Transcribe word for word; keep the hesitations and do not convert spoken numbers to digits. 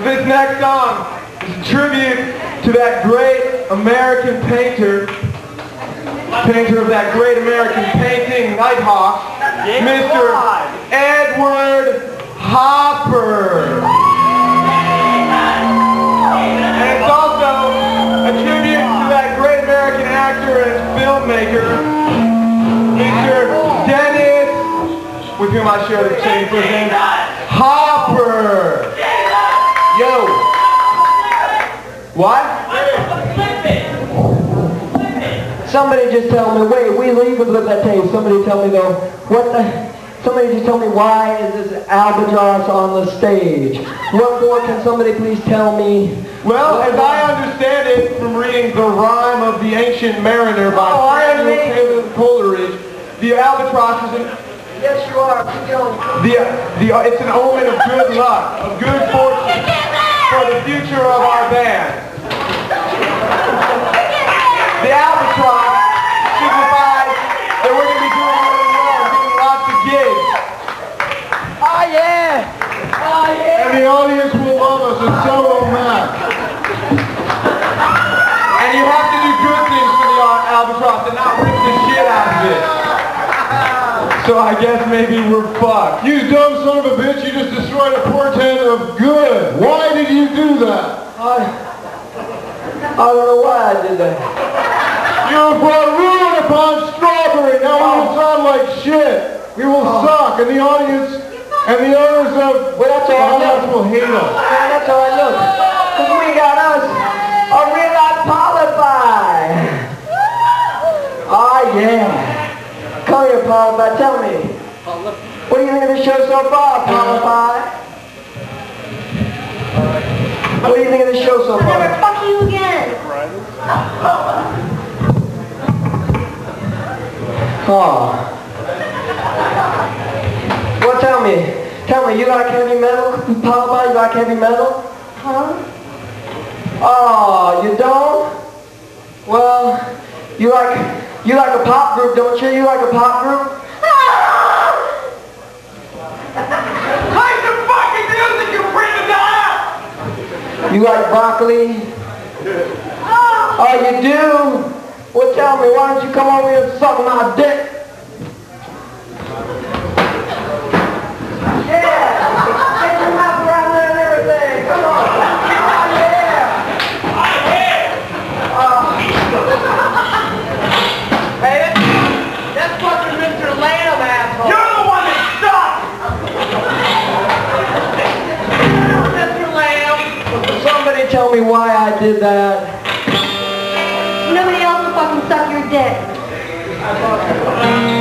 This next song is a tribute to that great American painter, painter of that great American painting, Nighthawk, Mister Edward Hopper. And it's also a tribute to that great American actor and filmmaker, Mister Dennis, with whom I share the same first name, Hopper. Yo. What? Somebody just tell me, wait, Weasel, you can flip that tape. Somebody tell me though, what the, somebody just tell me why is this albatross on the stage? What for? Can somebody please tell me? Well, as I understand it from reading The Rime of the Ancient Mariner by Oh, I Samuel mean- Taylor Coleridge, the albatross is an, Yes, you are. Keep going. the, the, it's an omen of good luck, of good fortune for the future of our band. The albatross signifies that we're going to be doing really well and doing lots of gigs. Oh, yeah. Oh, yeah. And the audience will love us, and so will Matt. And you have to do good things for the albatross and not rip the shit out of it. So I guess maybe we're fucked. You dumb son of a bitch, you just destroyed a portent of good. Why did you do that? I, I don't know why I did that. You brought ruin upon Strawberry. Now we will sound like shit. We will Oh. suck, and the audience and the owners of Well, that's all I the house know. will hate us. Man, that's how I look. Because we got us a real life Polypi. Oh, yeah. Come here, Polypi. Tell me. What do you think of the show so far, Polypi? What do you think of the show so I'll never far? fuck you again. Oh. Well, tell me. Tell me, you like heavy metal, Polypi? You like heavy metal? Huh? Oh, you don't? Well, you like you like a pop group, don't you? You like a pop group? Play some fucking music, you prima donna! You like broccoli? Oh, you do? Well, tell me, why don't you come over here and suck my dick? Yeah! Get your mouth around there and everything. Come on. Oh, yeah! Oh. Hey, that, that's fucking Mister Lamb, asshole. You're the one that sucks! Mister Lamb! Somebody tell me why I did that. Nobody else will fucking suck your dick.